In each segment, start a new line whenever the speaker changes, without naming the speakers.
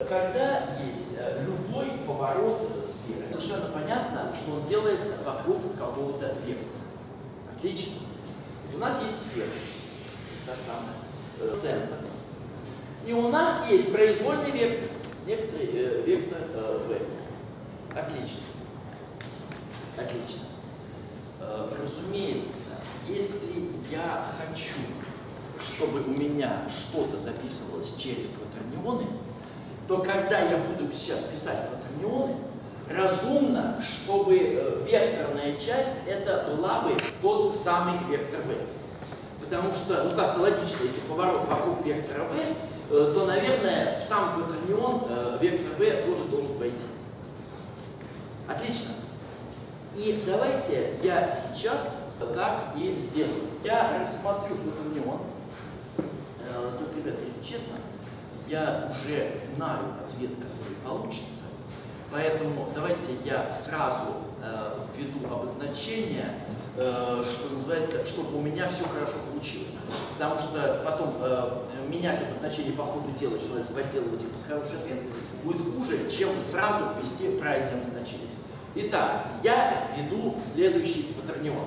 Когда есть любой поворот сферы, совершенно понятно, что он делается вокруг какого-то вектора. Отлично. У нас есть сфера, та самая, центр. И у нас есть произвольный вектор, некоторый вектор v. Отлично. Отлично. Разумеется, если я хочу, чтобы у меня что-то записывалось через кватернионы, то когда я буду сейчас писать кватернионы, разумно, чтобы векторная часть это была бы тот самый вектор v. Потому что, ну как-то логично, если поворот вокруг вектора v, то, наверное, в сам кватернион вектор v тоже должен войти. Отлично. И давайте я сейчас так и сделаю. Я рассмотрю кватернион. Только, ребят, если честно, я уже знаю ответ, который получится. Поэтому давайте я сразу введу обозначение, что называется, чтобы у меня все хорошо получилось. Потому что потом менять обозначение по ходу дела, что называется, подделывать их под хороший ответ, будет хуже, чем сразу ввести правильное обозначение. Итак, я введу следующий кватернион.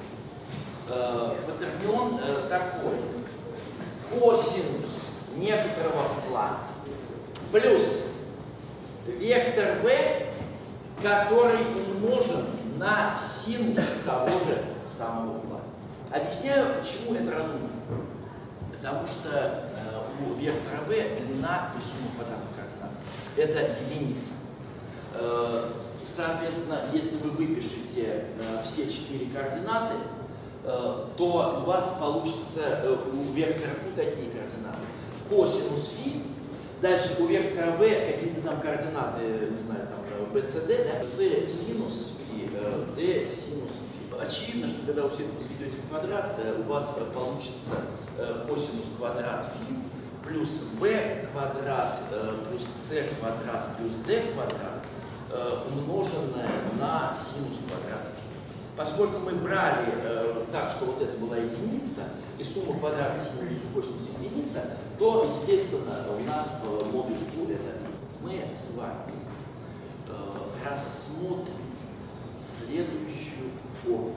Кватернион такой. Косинус некоторого угла плюс вектор v, который умножен на синус того же самого угла. Объясняю, почему это разумно. Потому что у вектора v длина, то есть сумма квадратов координат, это единица. Соответственно, если вы выпишете все 4 координаты, то у вас получится у вектора u такие координаты. Косинус фи, дальше у вектора v какие-то там координаты, не знаю, там bcd, да? с синус фи, d синус фи. Очевидно, что когда вы все это возведете в квадрат, у вас получится косинус квадрат фи плюс b квадрат плюс c квадрат плюс d квадрат умноженное на синус квадрат фи. Поскольку мы брали так, что вот это была единица, и сумма квадрата синус косинус единица, то, естественно, у нас модуль u это мы с вами рассмотрим следующую форму.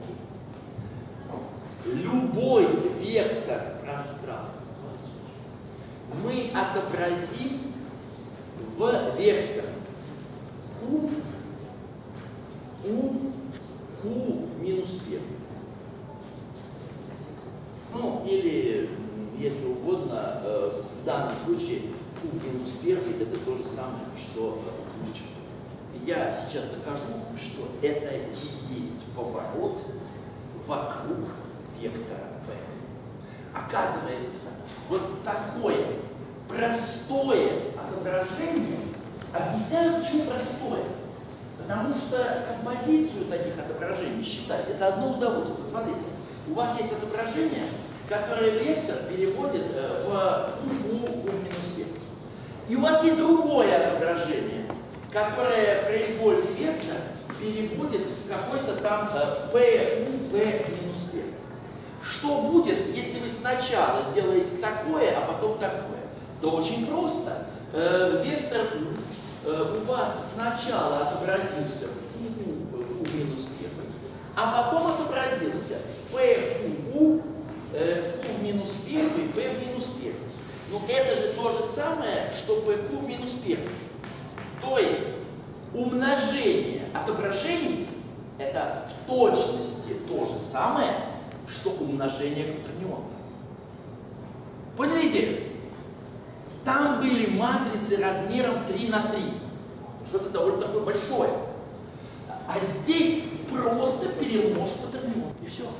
Любой вектор пространства мы отобразим в вектор q, q в минус 1. Ну, или, если угодно, в данном случае q в минус 1 это то же самое, что q. Я сейчас докажу, что это и есть поворот вокруг вектора v. Оказывается, вот такое простое отображение, объясняю, почему простое. Потому что композицию таких отображений считать это одно удовольствие. Смотрите, у вас есть отображение, которое вектор переводит в q в минус 1. И у вас есть другое отображение, которое произвольный вектор переводит в какой-то там p в минус 1. Что будет, если вы сначала сделаете такое, а потом такое? То очень просто. Вектор у вас сначала отобразился в q в минус 1, а потом отобразился в pq, q в минус 1, p в минус 1. Но это же то же самое, что pq в минус 1. То есть умножение отображений это в точности то же самое, что умножение кватернионов. Поняли идею? Там были матрицы размером 3 на 3. Что-то довольно такое большое. А здесь просто перемножь кватернион. И все.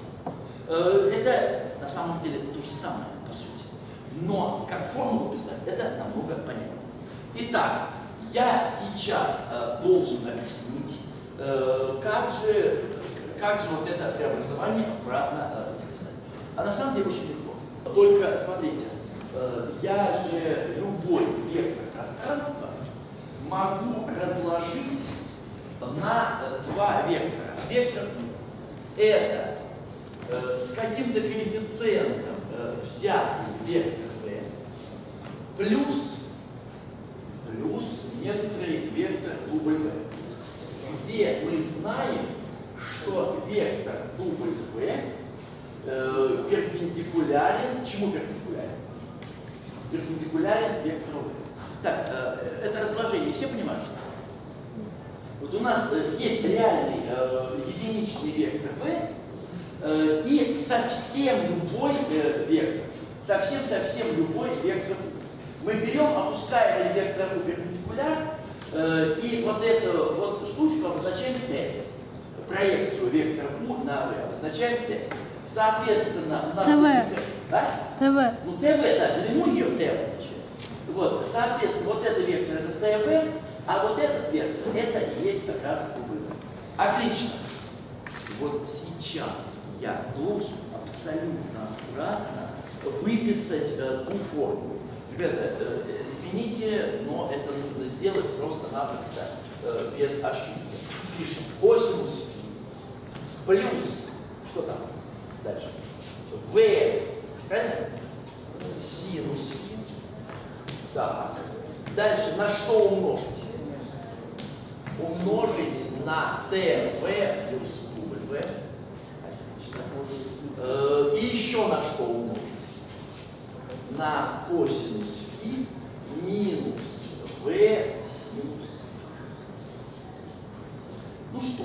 Это на самом деле то же самое, по сути. Но как формулу писать, это намного понятнее. Итак, я сейчас должен объяснить, как же вот это преобразование обратно записать. А на самом деле очень легко. Только смотрите. Я же любой вектор пространства могу разложить на два вектора. Вектор это с каким-то коэффициентом взятый вектор v плюс некоторый вектор W, где мы знаем, что вектор W перпендикулярен. Чему перпендикулярен? Перпендикулярен вектору V. Так, это разложение все понимают? Вот у нас есть реальный единичный вектор V и совсем любой вектор. Совсем любой вектор U. Мы берем, опускаем из вектора U перпендикуляр, и вот эту вот штучку обозначаем T. Проекцию вектора U на V обозначаем T. Соответственно, у нас...
ТВ.
Да?
ТВ.
Ну, ТВ, да, длину ее T обозначает. Вот, соответственно, вот этот вектор это ТВ, а вот этот вектор это и есть как раз W. Отлично. Вот сейчас я должен абсолютно аккуратно выписать ту формулу. Ребята, извините, но это нужно сделать просто-напросто без ошибки. Пишем косинус φ плюс, что там дальше? V, правильно? Синус φ. Так. Дальше на что умножить? Умножить на ТВ плюс W. Отлично. И еще на что умножить? На косинус φ минус V синус. Ну что?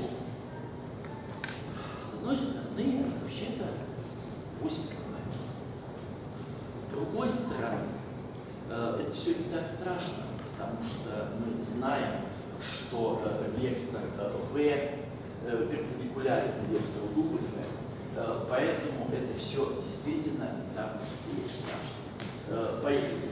С одной стороны, вообще-то 8 слогаем. С другой стороны, это все не так страшно, потому что мы знаем, что вектор V перпендикулярен вектору W, поэтому это все действительно не так уж и страшно. Поехали.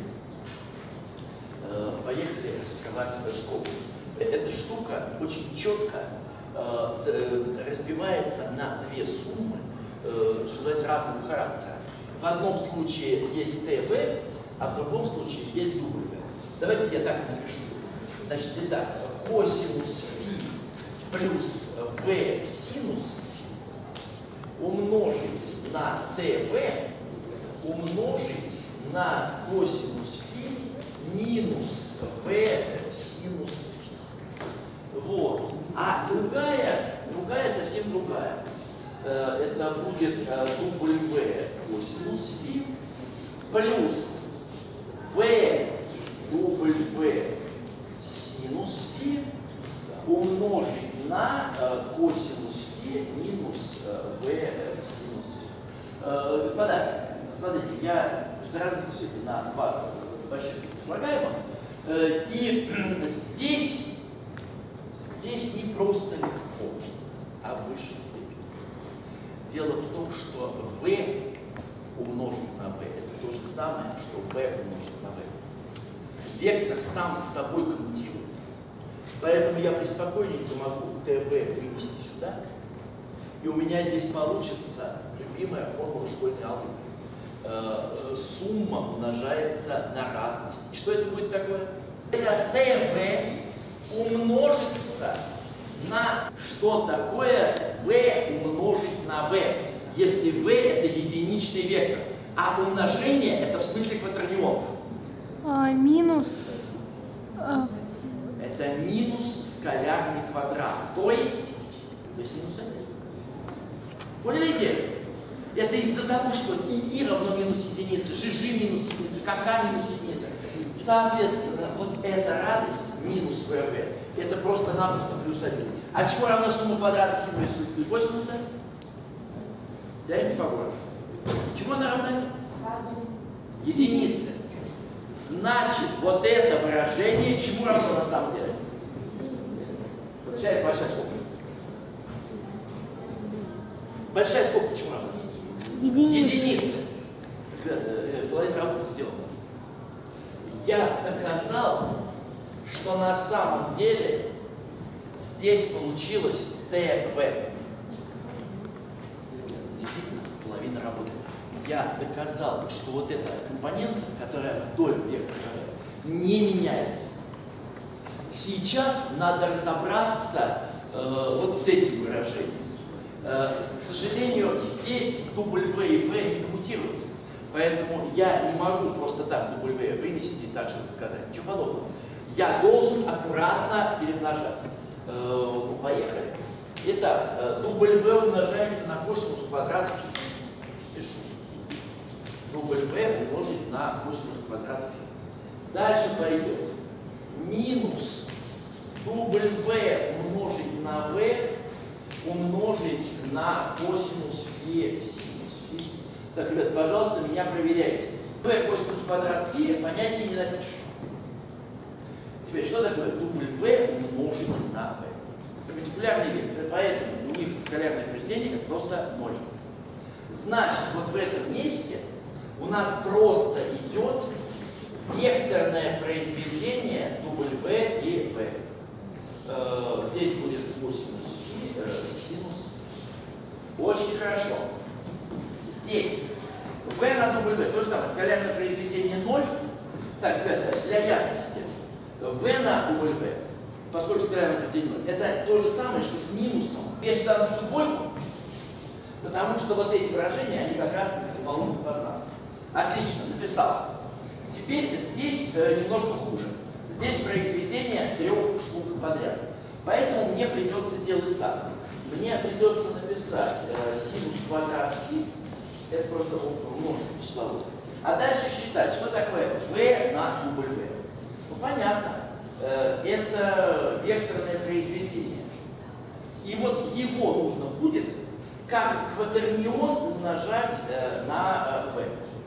Поехали раскрывать скобку. Эта штука очень четко разбивается на две суммы, что называется, разного характера. В одном случае есть ТВ, а в другом случае есть W. Давайте я так и напишу. Значит, итак, косинус φ плюс V синус φ умножить на ТВ умножить на косинус φ минус V синус φ. Вот. А другая совсем другая. Это будет W косинус φ плюс V W синус φ умножить на косинус φ минус V синус φ. Господа, смотрите, я разделил все это на два больших слагаемых. И здесь не просто легко, а в высшей степени. Дело в том, что V умножить на V это то же самое, что V умножить на V. Вектор сам с собой коммутирует. Поэтому я преспокойненько могу ТВ вынести сюда, и у меня здесь получится любимая формула школьной алгебры. Сумма умножается на разность. И что это будет такое? Это ТВ умножится на что такое V умножить на V. Если V это единичный вектор, а умножение это в смысле кватранионов.
Минус.
Это минус скалярный квадрат. То есть минус 1. Поняли? Это из-за того, что и равно минус единица, ЖЖ минус единица, КК минус единица. Соответственно, вот эта радость минус ВВ, это просто-напросто плюс 1. А чему равна сумма квадрата символа и косинуса? Теорема Пифагора. Чему она равна? Единице. Значит, вот это выражение чему равно на самом деле? Вот вся эта большая скобка. Большая скобка чему равна? Единица. Ребята, половина работы сделана. Я доказал, что на самом деле здесь получилось ТВ. Действительно, половина работы. Я доказал, что вот эта компонента, которая вдоль вектора, не меняется. Сейчас надо разобраться вот с этим выражением. К сожалению, здесь W и V не коммутируют. Поэтому я не могу просто так W вынести и так же сказать. Ничего подобного. я должен аккуратно перемножать. Поехали. Итак, W умножается на косинус квадрат φ. Пишу. W умножить на косинус квадрат φ. Дальше пойдет минус W умножить на V умножить на косинус φ синус φ. Так, ребят, пожалуйста, меня проверяйте. V косинус квадрат φ понятия не напишу. Теперь, что такое W умножить на V? Перпендикулярные векторы, поэтому у них скалярное произведение это просто 0. Значит, вот в этом месте у нас просто идет векторное произведение W и V. Здесь будет косинус φ, синус. Очень хорошо. Здесь V на W, то же самое, скалярное произведение 0. Так, ребята, для ясности, V на W, поскольку скалярное произведение 0, это то же самое, что с минусом. Я сюда напишу двойку, потому что вот эти выражения, они как раз противоположны по знаку. Отлично, написал. Теперь здесь немножко хуже. Здесь произведение 3 штук подряд. Поэтому мне придется делать так. Мне придется написать синус квадрат φ, это просто умножить числовое. А дальше считать, что такое V на W. Ну понятно, это векторное произведение. И вот его нужно будет как кватернион умножать на V.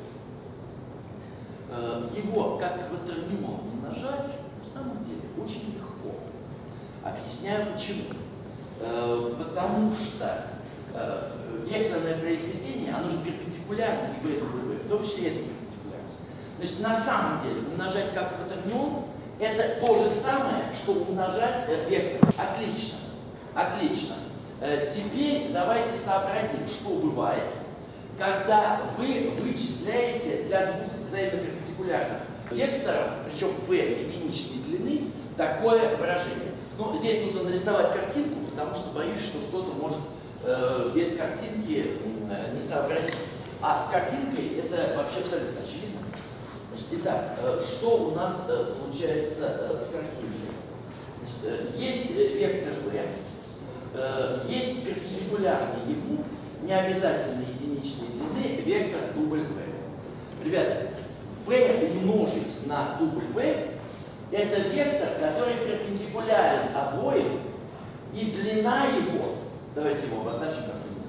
Его как кватернион умножать на самом деле очень легко. Объясняю почему. Потому что векторное произведение, оно же перпендикулярно V и W, в том числе это перпендикулярно. Значит, на самом деле умножать как кватернион это то же самое, что умножать вектор. Отлично. Отлично. Теперь давайте сообразим, что бывает, когда вы вычисляете для двух взаимоперпендикулярных векторов, причем v единичной длины, такое выражение. Ну, здесь нужно нарисовать картинку, потому что боюсь, что кто-то может без картинки не сообразить. А с картинкой это вообще абсолютно очевидно. Значит, итак, что у нас получается с картинкой? Значит, есть вектор v, есть перпендикулярный ему, не обязательно единичной длины, вектор W. Ребята, v умножить на W это вектор, который перпендикулярен обоим, и длина его, давайте его обозначим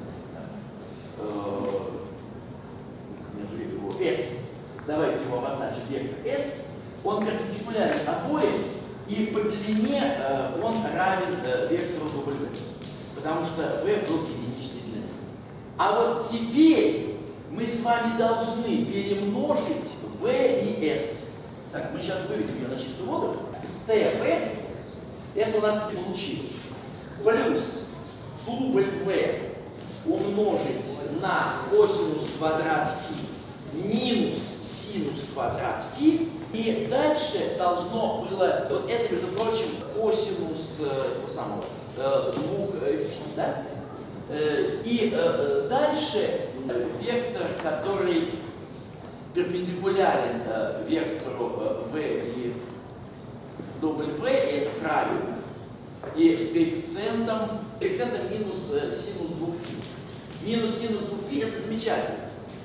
как S. Давайте его обозначим вектор S. Он перпендикулярен обоим, и по длине он равен вектору W, потому что v был единичной длины. А вот теперь мы с вами должны перемножить v и s. Так, мы сейчас выведем ее на чистую воду. tv, это у нас получилось. Плюс w умножить на косинус квадрат φ минус синус квадрат φ. И дальше должно было, вот это, между прочим, косинус этого самого 2φ, да? И дальше вектор, который перпендикулярен вектору v и w, это правильно. И с коэффициентом минус синус 2φ. Минус синус 2φ это замечательно.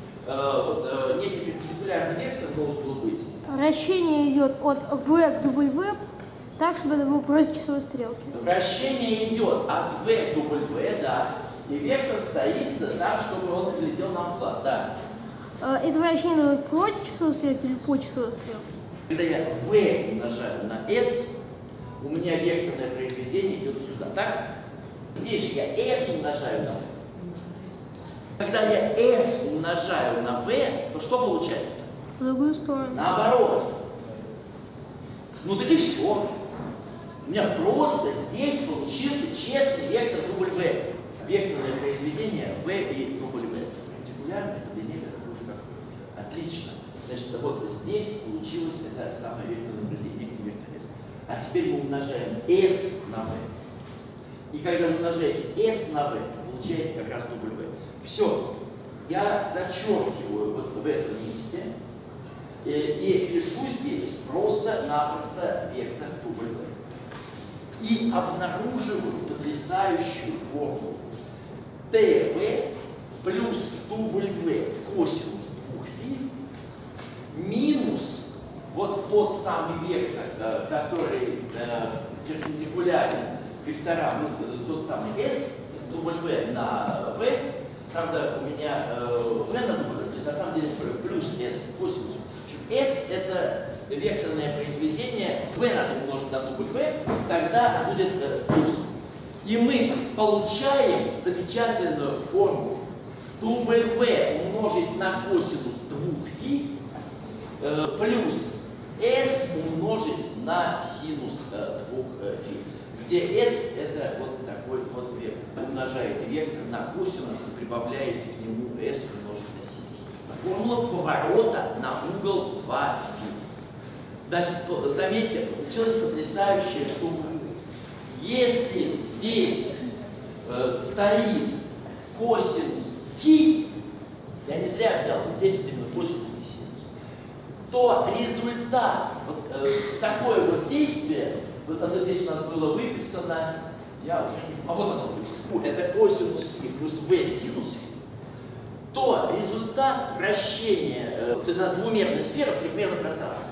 Вот некий перпендикулярный вектор должен был быть.
Вращение идет от v к w, так, чтобы это было против часовой стрелки.
Вращение идет от v к w, да. И вектор стоит так, чтобы он летел нам в глаз, да.
Это вращение будет против часовой стрелки или по часовой стрелке?
Когда я v умножаю на s, у меня векторное произведение идет сюда, так? Здесь же я s умножаю на v. Когда я s умножаю на v, то что получается?
В другую сторону.
Наоборот. Ну так и все. У меня просто здесь получился честный вектор W. Векторное произведение v и W. Перпендикулярное по длине такое же, как v. Отлично. Значит, вот здесь получилось это самое векторное произведение, вектор s. А теперь мы умножаем s на v. И когда вы умножаете s на v, получаете как раз W. Все. Я зачеркиваю вот в этом месте И пишу здесь просто-напросто вектор W. И обнаруживаю потрясающую формулу. ТВ плюс W косинус 2φ минус вот тот самый вектор, который перпендикулярен векторам, тот самый S, W на V. Правда, у меня V на W, то есть на самом деле плюс S косинус. S это векторное произведение, V надо умножить на W, тогда будет с плюсом. И мы получаем замечательную формулу W умножить на косинус 2φ плюс S умножить на синус 2φ, где S это вот такой вот вектор. Умножаете вектор на косинус и прибавляете к нему S умножить на синус. Формула поворота на угол 2φ. Значит, заметьте, получилась потрясающая штука. Если здесь стоит косинус φ, я не зря взял, здесь вот именно косинус и синус, то результат, вот такое вот действие, вот оно здесь у нас было выписано, я уже не... А вот оно выписано. Это косинус φ плюс v синус φ, то результат вращения, вот это двумерная сфера в трехмерном пространстве,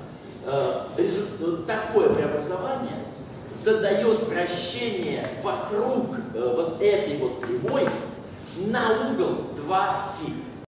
такое преобразование задает вращение вокруг вот этой вот прямой на угол 2φ.